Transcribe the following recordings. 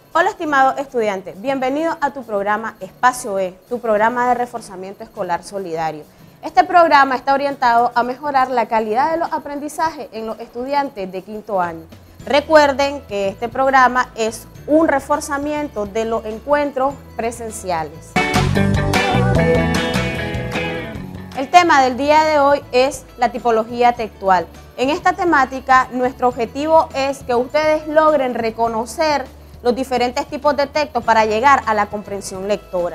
Hola estimados estudiantes, bienvenidos a tu programa Espacio E, tu programa de reforzamiento escolar solidario. Este programa está orientado a mejorar la calidad de los aprendizajes en los estudiantes de quinto año. Recuerden que este programa es un reforzamiento de los encuentros presenciales. El tema del día de hoy es la tipología textual. En esta temática, nuestro objetivo es que ustedes logren reconocer los diferentes tipos de texto para llegar a la comprensión lectora.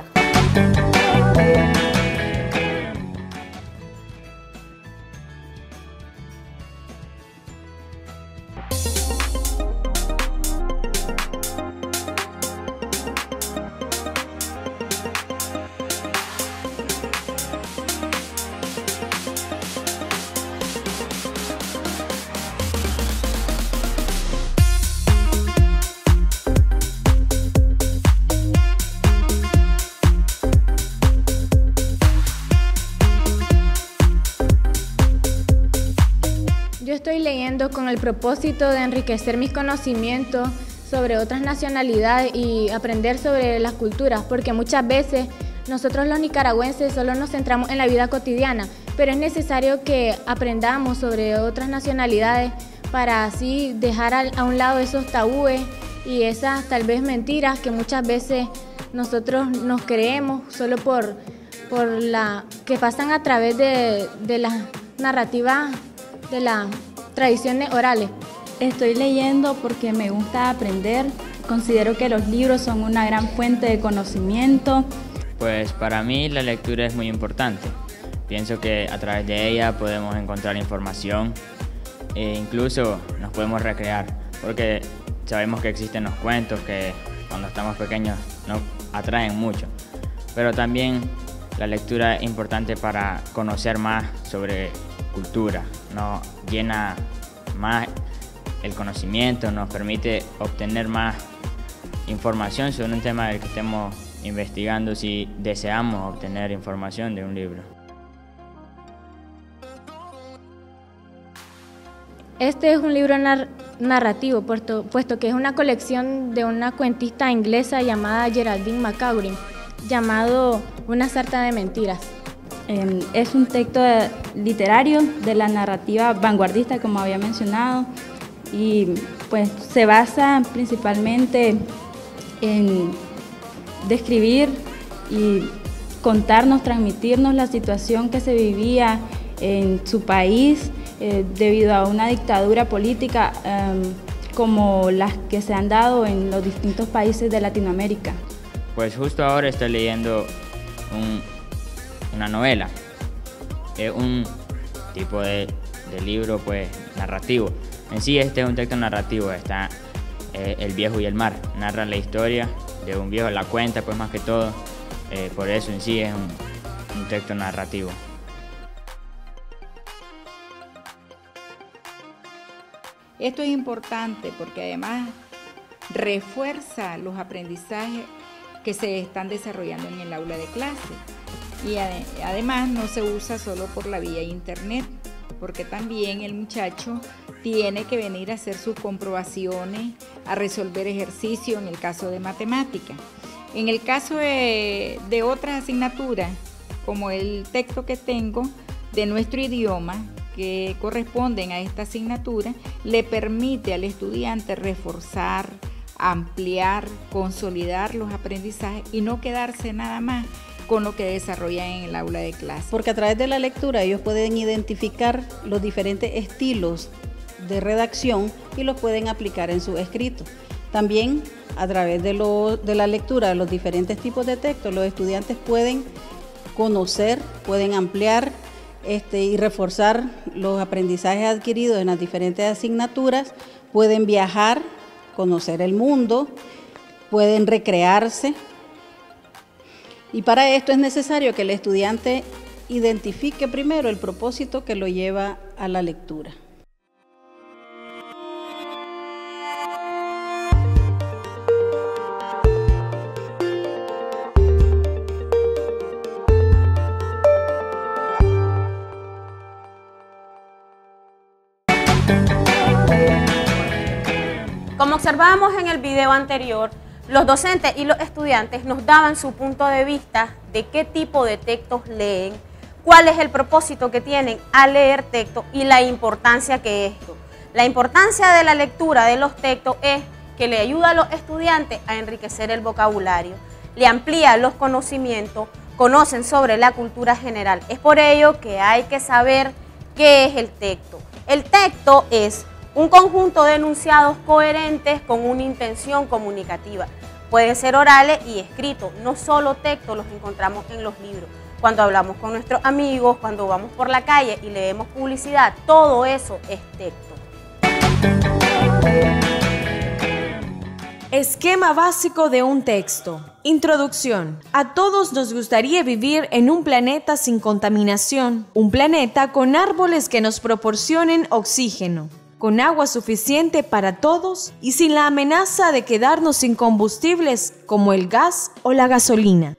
Yo estoy leyendo con el propósito de enriquecer mis conocimientos sobre otras nacionalidades y aprender sobre las culturas, porque muchas veces nosotros los nicaragüenses solo nos centramos en la vida cotidiana, pero es necesario que aprendamos sobre otras nacionalidades para así dejar a un lado esos tabúes y esas tal vez mentiras que muchas veces nosotros nos creemos solo por la que pasan a través de las narrativas de las tradiciones orales. Estoy leyendo porque me gusta aprender. Considero que los libros son una gran fuente de conocimiento. Pues para mí la lectura es muy importante. Pienso que a través de ella podemos encontrar información e incluso nos podemos recrear, porque sabemos que existen los cuentos que cuando estamos pequeños nos atraen mucho. Pero también la lectura es importante para conocer más sobre cultura, nos llena más el conocimiento, nos permite obtener más información sobre un tema del que estemos investigando si deseamos obtener información de un libro. Este es un libro narrativo, puesto que es una colección de una cuentista inglesa llamada Geraldine Macaurin, llamado Una sarta de mentiras. Es un texto literario de la narrativa vanguardista, como había mencionado, y pues se basa principalmente en describir y contarnos, transmitirnos la situación que se vivía en su país debido a una dictadura política como las que se han dado en los distintos países de Latinoamérica. Pues justo ahora estoy leyendo una novela. Es un tipo de libro pues narrativo. En sí este es un texto narrativo, está El viejo y el mar. Narra la historia de un viejo, la cuenta pues más que todo, por eso en sí es un texto narrativo. Esto es importante porque además refuerza los aprendizajes que se están desarrollando en el aula de clase. Y además no se usa solo por la vía internet, porque también el muchacho tiene que venir a hacer sus comprobaciones, a resolver ejercicios en el caso de matemática. En el caso de otras asignaturas, como el texto que tengo de nuestro idioma, que corresponden a esta asignatura, le permite al estudiante reforzar, ampliar, consolidar los aprendizajes y no quedarse nada más con lo que desarrollan en el aula de clase. Porque a través de la lectura ellos pueden identificar los diferentes estilos de redacción y los pueden aplicar en su escrito. También a través de la lectura de los diferentes tipos de textos, los estudiantes pueden conocer, pueden ampliar y reforzar los aprendizajes adquiridos en las diferentes asignaturas, pueden viajar, conocer el mundo, pueden recrearse. Y para esto es necesario que el estudiante identifique primero el propósito que lo lleva a la lectura. Como observábamos en el video anterior, Los docentes y los estudiantes nos daban su punto de vista de qué tipo de textos leen, cuál es el propósito que tienen al leer texto y la importancia que es esto. La importancia de la lectura de los textos es que le ayuda a los estudiantes a enriquecer el vocabulario, le amplía los conocimientos, conocen sobre la cultura general. Es por ello que hay que saber qué es el texto. El texto es un conjunto de enunciados coherentes con una intención comunicativa. Pueden ser orales y escritos, no solo textos los encontramos en los libros. Cuando hablamos con nuestros amigos, cuando vamos por la calle y leemos publicidad, todo eso es texto. Esquema básico de un texto. Introducción. A todos nos gustaría vivir en un planeta sin contaminación, un planeta con árboles que nos proporcionen oxígeno, con agua suficiente para todos y sin la amenaza de quedarnos sin combustibles como el gas o la gasolina.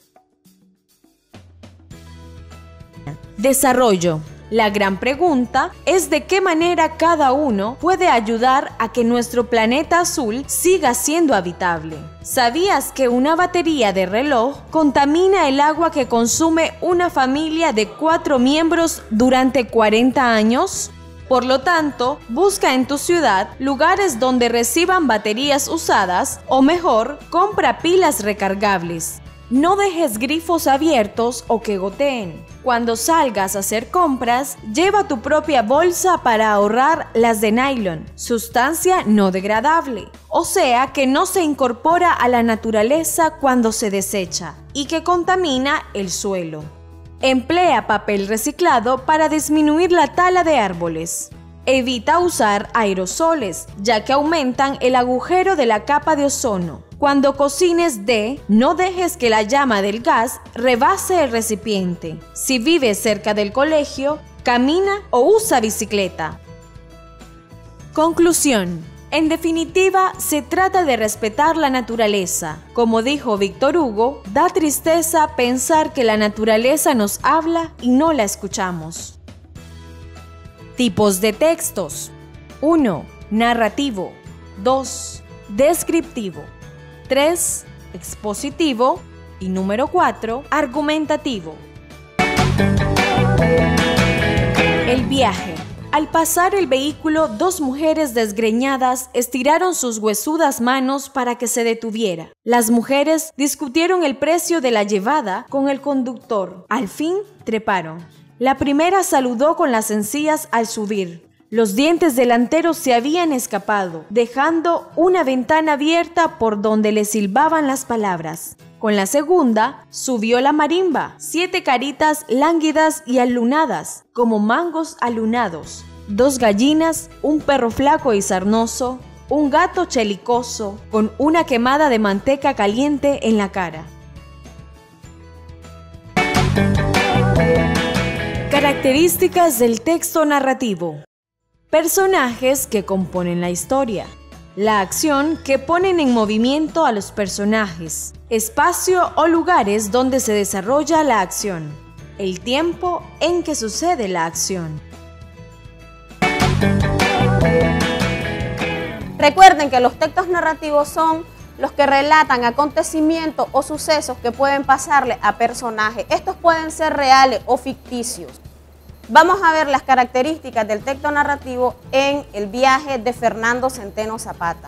Desarrollo. La gran pregunta es de qué manera cada uno puede ayudar a que nuestro planeta azul siga siendo habitable. ¿Sabías que una batería de reloj contamina el agua que consume una familia de 4 miembros durante 40 años? Por lo tanto, busca en tu ciudad lugares donde reciban baterías usadas o mejor, compra pilas recargables. No dejes grifos abiertos o que goteen. Cuando salgas a hacer compras, lleva tu propia bolsa para ahorrar las de nylon, sustancia no degradable, o sea que no se incorpora a la naturaleza cuando se desecha y que contamina el suelo. Emplea papel reciclado para disminuir la tala de árboles. Evita usar aerosoles, ya que aumentan el agujero de la capa de ozono. Cuando cocines no dejes que la llama del gas rebase el recipiente. Si vives cerca del colegio, camina o usa bicicleta. Conclusión. En definitiva, se trata de respetar la naturaleza. Como dijo Víctor Hugo, da tristeza pensar que la naturaleza nos habla y no la escuchamos. Tipos de textos. 1. Narrativo. 2. Descriptivo. 3. Expositivo. Y número 4. Argumentativo. El viaje. Al pasar el vehículo, 2 mujeres desgreñadas estiraron sus huesudas manos para que se detuviera. Las mujeres discutieron el precio de la llevada con el conductor. Al fin, treparon. La primera saludó con las encías al subir. Los dientes delanteros se habían escapado, dejando una ventana abierta por donde le silbaban las palabras. Con la segunda, subió la marimba, 7 caritas lánguidas y alunadas, como mangos alunados, 2 gallinas, un perro flaco y sarnoso, un gato chelicoso, con una quemada de manteca caliente en la cara. Características del texto narrativo. Personajes que componen la historia. La acción que ponen en movimiento a los personajes. Espacio o lugares donde se desarrolla la acción. El tiempo en que sucede la acción. Recuerden que los textos narrativos son los que relatan acontecimientos o sucesos que pueden pasarle a personajes. Estos pueden ser reales o ficticios. Vamos a ver las características del texto narrativo en El viaje de Fernando Centeno Zapata.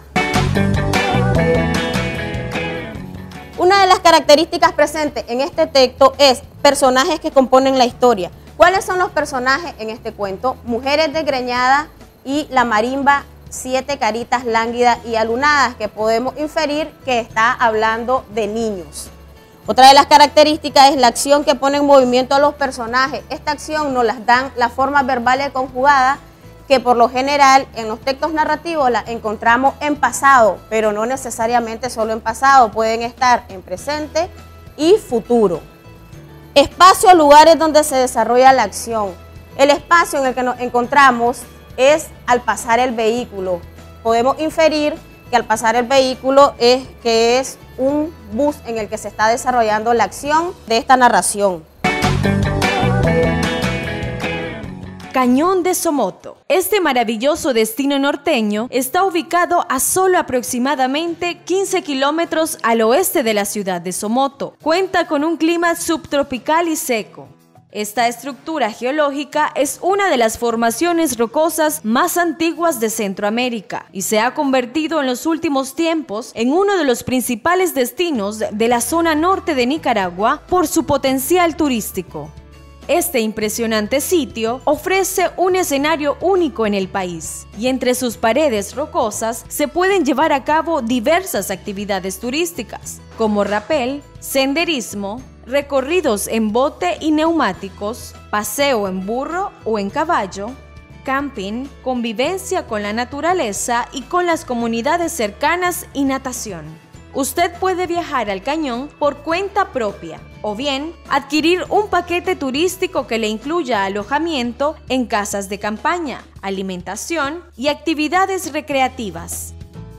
Una de las características presentes en este texto es personajes que componen la historia. ¿Cuáles son los personajes en este cuento? Mujeres desgreñadas y la marimba, 7 caritas lánguidas y alunadas, que podemos inferir que está hablando de niños. Otra de las características es la acción que pone en movimiento a los personajes. Esta acción nos las dan las formas verbales conjugadas, que por lo general en los textos narrativos las encontramos en pasado, pero no necesariamente solo en pasado, pueden estar en presente y futuro. Espacio o lugares donde se desarrolla la acción. El espacio en el que nos encontramos es al pasar el vehículo. Podemos inferir que al pasar el vehículo es un bus en el que se está desarrollando la acción de esta narración. Cañón de Somoto. Este maravilloso destino norteño está ubicado a solo aproximadamente 15 kilómetros al oeste de la ciudad de Somoto. Cuenta con un clima subtropical y seco. Esta estructura geológica es una de las formaciones rocosas más antiguas de Centroamérica y se ha convertido en los últimos tiempos en uno de los principales destinos de la zona norte de Nicaragua por su potencial turístico. Este impresionante sitio ofrece un escenario único en el país y entre sus paredes rocosas se pueden llevar a cabo diversas actividades turísticas como rapel, senderismo, recorridos en bote y neumáticos, paseo en burro o en caballo, camping, convivencia con la naturaleza y con las comunidades cercanas y natación. Usted puede viajar al cañón por cuenta propia o bien adquirir un paquete turístico que le incluya alojamiento en casas de campaña, alimentación y actividades recreativas.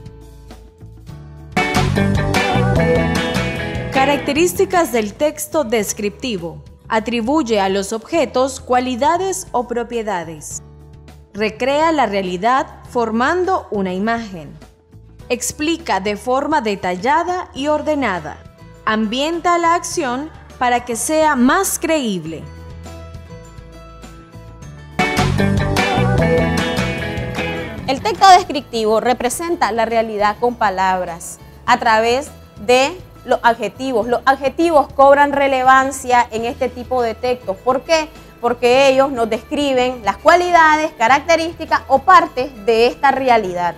Características del texto descriptivo. Atribuye a los objetos cualidades o propiedades. Recrea la realidad formando una imagen. Explica de forma detallada y ordenada. Ambienta la acción para que sea más creíble. El texto descriptivo representa la realidad con palabras a través de los adjetivos. Los adjetivos cobran relevancia en este tipo de textos. ¿Por qué? Porque ellos nos describen las cualidades, características o partes de esta realidad.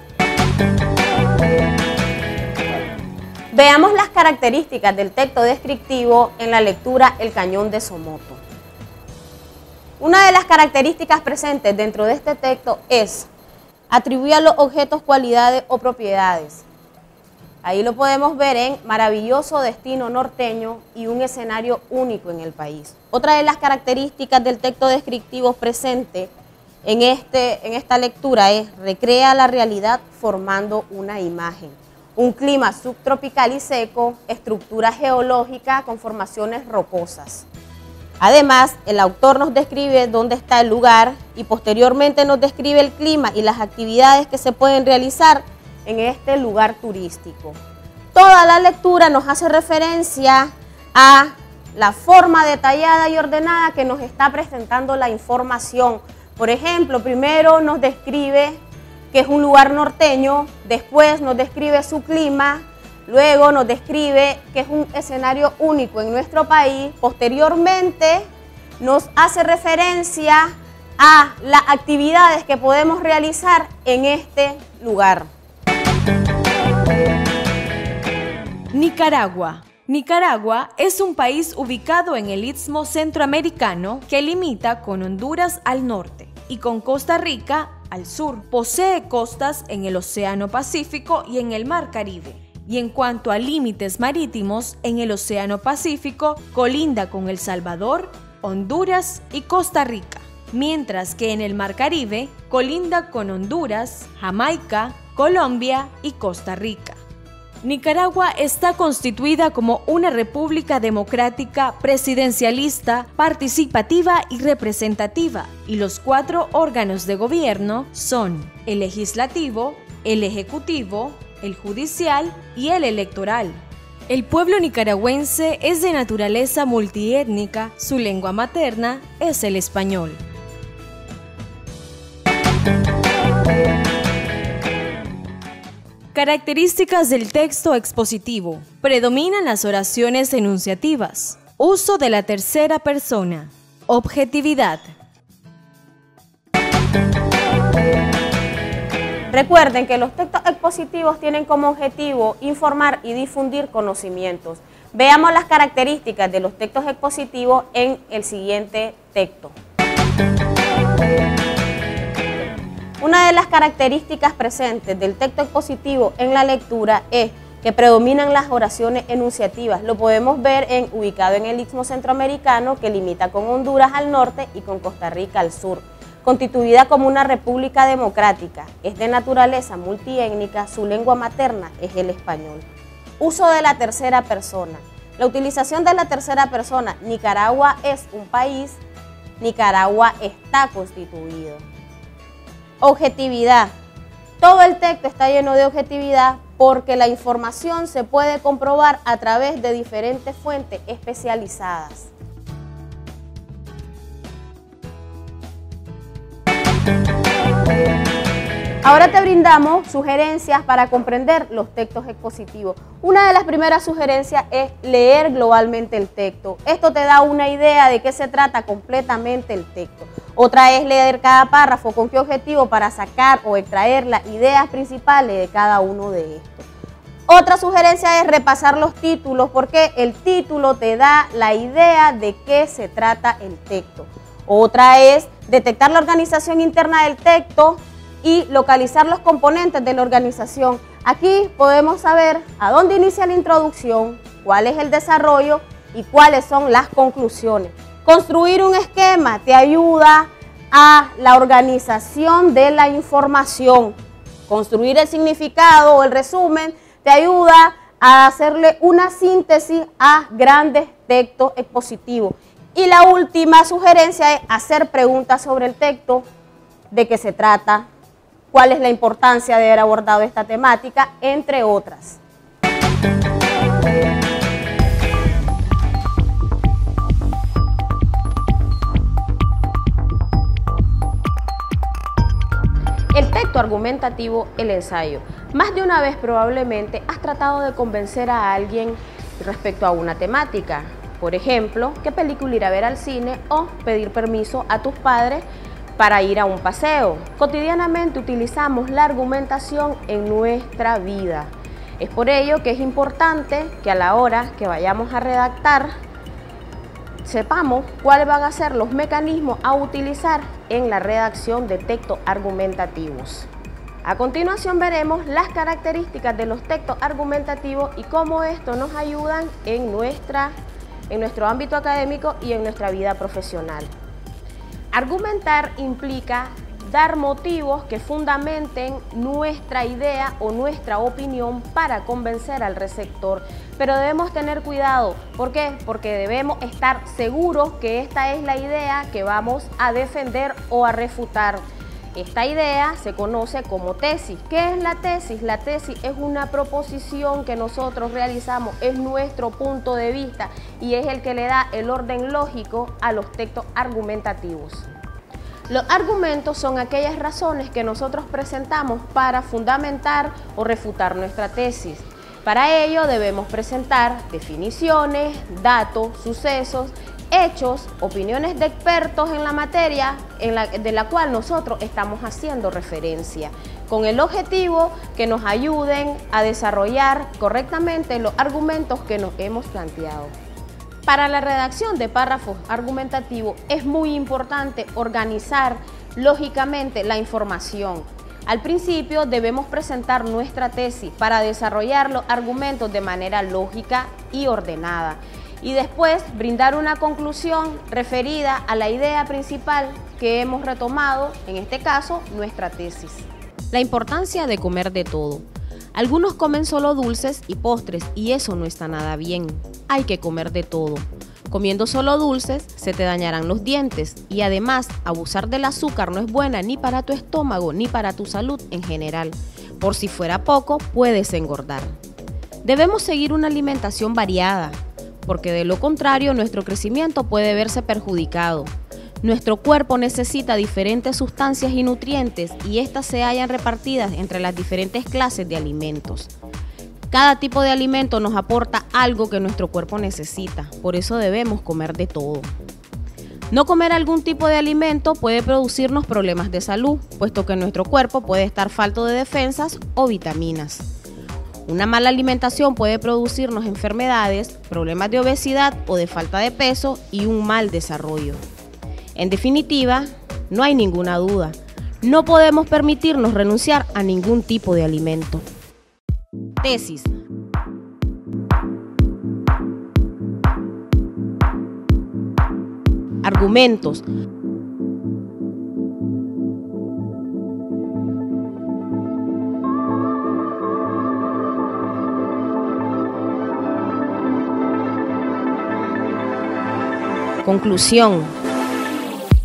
Veamos las características del texto descriptivo en la lectura El Cañón de Somoto. Una de las características presentes dentro de este texto es atribuir a los objetos cualidades o propiedades. Ahí lo podemos ver en maravilloso destino norteño y un escenario único en el país. Otra de las características del texto descriptivo presente en esta lectura es recrea la realidad formando una imagen. Un clima subtropical y seco, estructura geológica con formaciones rocosas. Además, el autor nos describe dónde está el lugar y posteriormente nos describe el clima y las actividades que se pueden realizar en este lugar turístico. Toda la lectura nos hace referencia a la forma detallada y ordenada que nos está presentando la información. Por ejemplo, primero nos describe que es un lugar norteño, después nos describe su clima, luego nos describe que es un escenario único en nuestro país, posteriormente nos hace referencia a las actividades que podemos realizar en este lugar. Nicaragua. Nicaragua es un país ubicado en el istmo centroamericano que limita con Honduras al norte y con Costa Rica al sur. Posee costas en el Océano Pacífico y en el Mar Caribe. Y en cuanto a límites marítimos, en el Océano Pacífico colinda con El Salvador, Honduras y Costa Rica, mientras que en el Mar Caribe colinda con Honduras, Jamaica, Colombia y Costa Rica. Nicaragua está constituida como una república democrática, presidencialista, participativa y representativa, y los 4 órganos de gobierno son el legislativo, el ejecutivo, el judicial y el electoral. El pueblo nicaragüense es de naturaleza multiétnica, su lengua materna es el español. Características del texto expositivo. Predominan las oraciones enunciativas. Uso de la tercera persona. Objetividad. Recuerden que los textos expositivos tienen como objetivo informar y difundir conocimientos. Veamos las características de los textos expositivos en el siguiente texto. Una de las características presentes del texto expositivo en la lectura es que predominan las oraciones enunciativas. Lo podemos ver ubicado en el istmo centroamericano que limita con Honduras al norte y con Costa Rica al sur. Constituida como una república democrática, es de naturaleza multiétnica, su lengua materna es el español. Uso de la tercera persona. La utilización de la tercera persona. Nicaragua es un país Nicaragua está constituido. Objetividad. Todo el texto está lleno de objetividad porque la información se puede comprobar a través de diferentes fuentes especializadas. Ahora te brindamos sugerencias para comprender los textos expositivos. Una de las primeras sugerencias es leer globalmente el texto. Esto te da una idea de qué se trata completamente el texto. Otra es leer cada párrafo con qué objetivo para sacar o extraer las ideas principales de cada uno de estos. Otra sugerencia es repasar los títulos porque el título te da la idea de qué se trata el texto. Otra es detectar la organización interna del texto y localizar los componentes de la organización. Aquí podemos saber a dónde inicia la introducción, cuál es el desarrollo y cuáles son las conclusiones. Construir un esquema te ayuda a la organización de la información. Construir el significado o el resumen te ayuda a hacerle una síntesis a grandes textos expositivos. Y la última sugerencia es hacer preguntas sobre el texto, de qué se trata, cuál es la importancia de haber abordado esta temática, entre otras. El texto argumentativo, el ensayo. Más de una vez probablemente has tratado de convencer a alguien respecto a una temática. Por ejemplo, qué película ir a ver al cine o pedir permiso a tus padres para ir a un paseo. Cotidianamente utilizamos la argumentación en nuestra vida. Es por ello que es importante que a la hora que vayamos a redactar sepamos cuáles van a ser los mecanismos a utilizar en la redacción de textos argumentativos. A continuación veremos las características de los textos argumentativos y cómo estos nos ayudan en nuestro ámbito académico y en nuestra vida profesional. Argumentar implica dar motivos que fundamenten nuestra idea o nuestra opinión para convencer al receptor. Pero debemos tener cuidado. ¿Por qué? Porque debemos estar seguros que esta es la idea que vamos a defender o a refutar. Esta idea se conoce como tesis. ¿Qué es la tesis? La tesis es una proposición que nosotros realizamos, es nuestro punto de vista y es el que le da el orden lógico a los textos argumentativos. Los argumentos son aquellas razones que nosotros presentamos para fundamentar o refutar nuestra tesis. Para ello debemos presentar definiciones, datos, sucesos, hechos, opiniones de expertos en la materia de la cual nosotros estamos haciendo referencia, con el objetivo que nos ayuden a desarrollar correctamente los argumentos que nos hemos planteado. Para la redacción de párrafos argumentativos es muy importante organizar lógicamente la información. Al principio debemos presentar nuestra tesis para desarrollar los argumentos de manera lógica y ordenada y después brindar una conclusión referida a la idea principal que hemos retomado, en este caso, nuestra tesis. La importancia de comer de todo. Algunos comen solo dulces y postres y eso no está nada bien. Hay que comer de todo. Comiendo solo dulces se te dañarán los dientes y además abusar del azúcar no es buena ni para tu estómago ni para tu salud en general. Por si fuera poco, puedes engordar. Debemos seguir una alimentación variada, porque de lo contrario nuestro crecimiento puede verse perjudicado. Nuestro cuerpo necesita diferentes sustancias y nutrientes y estas se hallan repartidas entre las diferentes clases de alimentos. Cada tipo de alimento nos aporta algo que nuestro cuerpo necesita, por eso debemos comer de todo. No comer algún tipo de alimento puede producirnos problemas de salud, puesto que nuestro cuerpo puede estar falto de defensas o vitaminas. Una mala alimentación puede producirnos enfermedades, problemas de obesidad o de falta de peso y un mal desarrollo. En definitiva, no hay ninguna duda, no podemos permitirnos renunciar a ningún tipo de alimento. Tesis. Argumentos. Conclusión.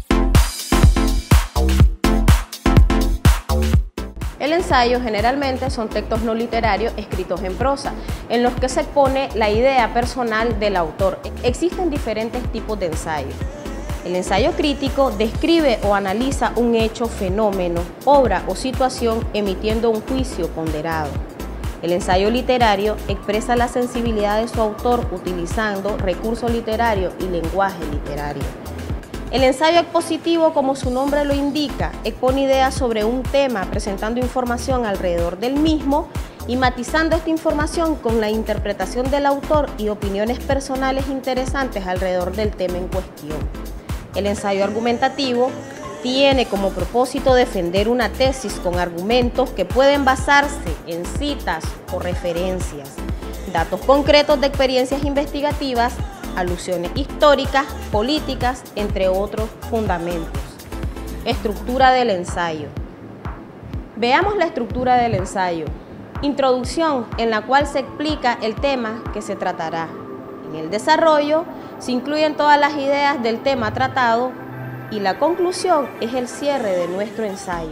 ensayo generalmente son textos no literarios escritos en prosa, en los que se expone la idea personal del autor. Existen diferentes tipos de ensayos. El ensayo crítico describe o analiza un hecho, fenómeno, obra o situación emitiendo un juicio ponderado. El ensayo literario expresa la sensibilidad de su autor utilizando recursos literarios y lenguaje literario. El ensayo expositivo, como su nombre lo indica, expone ideas sobre un tema, presentando información alrededor del mismo y matizando esta información con la interpretación del autor y opiniones personales interesantes alrededor del tema en cuestión. El ensayo argumentativo tiene como propósito defender una tesis con argumentos que pueden basarse en citas o referencias, datos concretos de experiencias investigativas, alusiones históricas, políticas, entre otros fundamentos. Estructura del ensayo. Veamos la estructura del ensayo. Introducción, en la cual se explica el tema que se tratará. En el desarrollo se incluyen todas las ideas del tema tratado y la conclusión es el cierre de nuestro ensayo.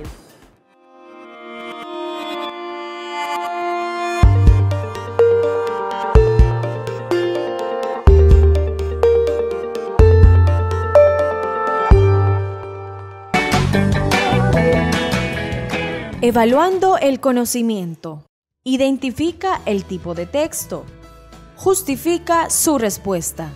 Evaluando el conocimiento. Identifica el tipo de texto. Justifica su respuesta.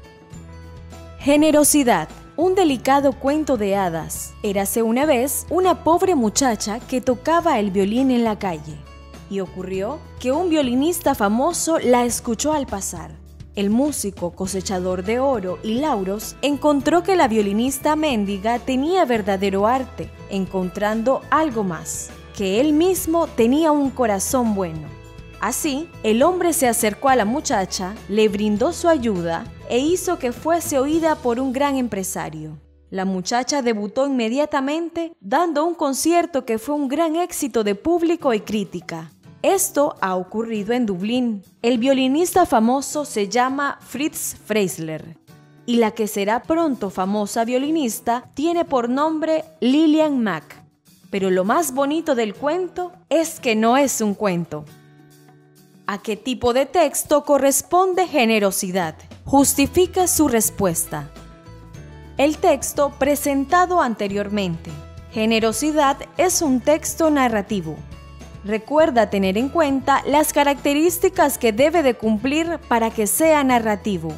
Generosidad. Un delicado cuento de hadas. Érase una vez una pobre muchacha que tocaba el violín en la calle. Y ocurrió que un violinista famoso la escuchó al pasar. El músico, cosechador de oro y lauros, encontró que la violinista mendiga tenía verdadero arte, encontrando algo más, que él mismo tenía un corazón bueno. Así, el hombre se acercó a la muchacha, le brindó su ayuda e hizo que fuese oída por un gran empresario. La muchacha debutó inmediatamente, dando un concierto que fue un gran éxito de público y crítica. Esto ha ocurrido en Dublín. El violinista famoso se llama Fritz Kreisler y la que será pronto famosa violinista tiene por nombre Lillian Mack. Pero lo más bonito del cuento es que no es un cuento. ¿A qué tipo de texto corresponde generosidad? Justifica su respuesta. El texto presentado anteriormente. Generosidad es un texto narrativo. Recuerda tener en cuenta las características que debe de cumplir para que sea narrativo.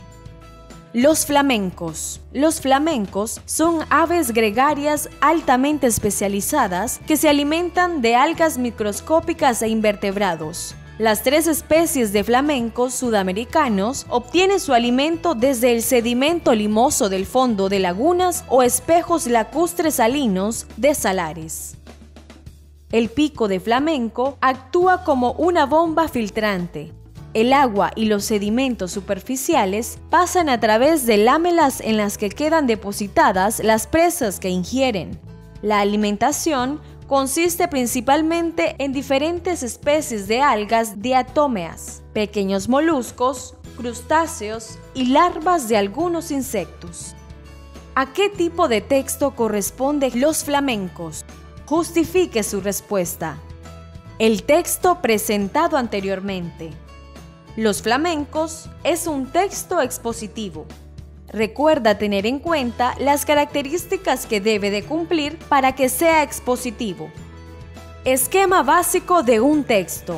Los flamencos. Los flamencos son aves gregarias altamente especializadas que se alimentan de algas microscópicas e invertebrados. Las 3 especies de flamencos sudamericanos obtienen su alimento desde el sedimento limoso del fondo de lagunas o espejos lacustres salinos de salares. El pico de flamenco actúa como una bomba filtrante. El agua y los sedimentos superficiales pasan a través de lámelas en las que quedan depositadas las presas que ingieren. La alimentación consiste principalmente en diferentes especies de algas diatómeas, pequeños moluscos, crustáceos y larvas de algunos insectos. ¿A qué tipo de texto corresponden los flamencos? Justifique su respuesta. El texto presentado anteriormente. Los flamencos es un texto expositivo. Recuerda tener en cuenta las características que debe de cumplir para que sea expositivo. Esquema básico de un texto.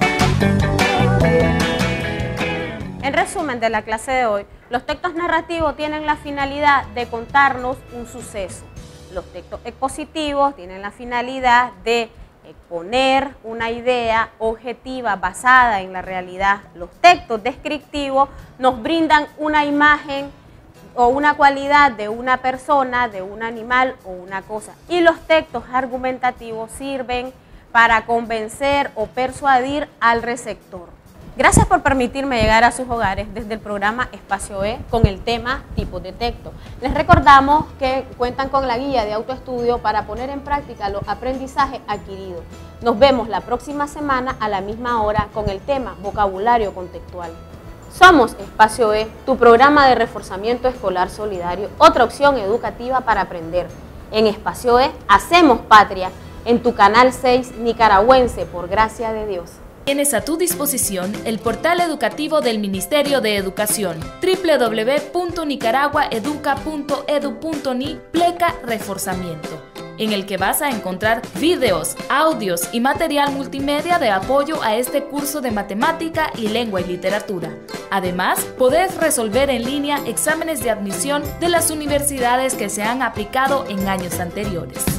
En resumen de la clase de hoy, los textos narrativos tienen la finalidad de contarnos un suceso. Los textos expositivos tienen la finalidad de exponer una idea objetiva basada en la realidad. Los textos descriptivos nos brindan una imagen o una cualidad de una persona, de un animal o una cosa. Y los textos argumentativos sirven para convencer o persuadir al receptor. Gracias por permitirme llegar a sus hogares desde el programa Espacio E con el tema tipos de texto. Les recordamos que cuentan con la guía de autoestudio para poner en práctica los aprendizajes adquiridos. Nos vemos la próxima semana a la misma hora con el tema vocabulario contextual. Somos Espacio E, tu programa de reforzamiento escolar solidario, otra opción educativa para aprender. En Espacio E hacemos patria. en tu canal 6 nicaragüense, por gracia de Dios. Tienes a tu disposición el portal educativo del Ministerio de Educación, www.nicaraguaeduca.edu.ni /reforzamiento, en el que vas a encontrar videos, audios y material multimedia de apoyo a este curso de matemática y lengua y literatura. Además, podés resolver en línea exámenes de admisión de las universidades que se han aplicado en años anteriores.